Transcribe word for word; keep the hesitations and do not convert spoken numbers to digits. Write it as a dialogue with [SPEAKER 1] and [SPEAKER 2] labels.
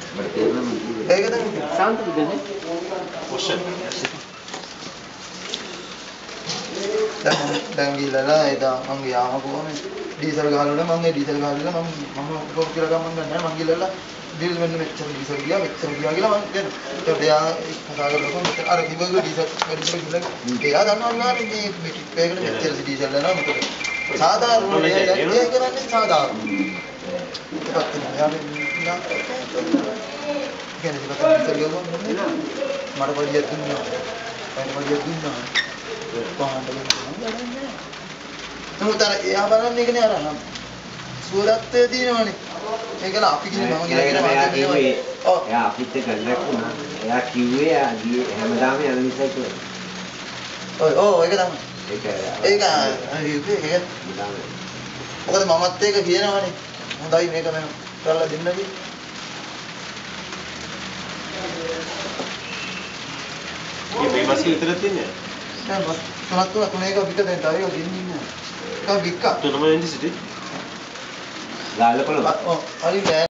[SPEAKER 1] මට තේරෙනවා මම කිව්වේ.
[SPEAKER 2] ඒක තමයි
[SPEAKER 3] සාන්තද දෙන්නේ?
[SPEAKER 4] Question.
[SPEAKER 2] දැන් දැන් ගිහලා එදා මං ගියාම කොහොමද ඩීසල් ගහලා මං ඒ ඩීසල් ගහලා මම මම කොහොම කියලා ගමන් ගන්න නැහැ මං ගිහලා ඩීල් මෙන්න මෙච්චර ඩීසල් ගියා මෙච්චර ගියා කියලා මං කියන ඒකට එයා කතා කරලා මෙච්චර අර කිව්ව ඩීසල් වැඩි කියලා එයා දන්නවා නේද මේ ටිප් එකකට මෙච්චර ඩීසල් යනවා මොකද සාධාරණ ඒ කරන්නේ සාධාරණ ඒකත් යාර නා කියන්නේ ඒක ඩීසල් ගියා මට පොඩියක් දුන්නා මට පොඩියක් දුන්නා පහකට ගන්න නමුත් අර එයා බලන්නේ කියන්නේ අර සුවදත්තේ තියෙනවනේ ඒකල අපි කියන්නේ මම
[SPEAKER 1] එයා කිව්වේ
[SPEAKER 2] ඔව්
[SPEAKER 1] එයා අපිත් එක්ක කන්ටැක්ට් වුණා එයා කිව්වේ එයා ගියේ හැමදාම යන නිසා කියලා
[SPEAKER 2] ඔව් ඔව් ඒක තමයි
[SPEAKER 1] ඒක
[SPEAKER 2] ඒක ඒක ඒක මොකද මමත් ඒක කියනවනේ හොඳයි මේක මම කරලා දෙන්න කියලා
[SPEAKER 4] මේ බස් එක විතරක් තියන්නේ
[SPEAKER 2] දැන් බස් තුනක් තුනක් තුන එක වික දැන් තව එක ගෙනින්න ඉන්නේ. එක වික්ක.
[SPEAKER 4] තුනම එන්නේ සිටි
[SPEAKER 1] ගාල්ල කොළඹ
[SPEAKER 2] ඔව් හරි නෑ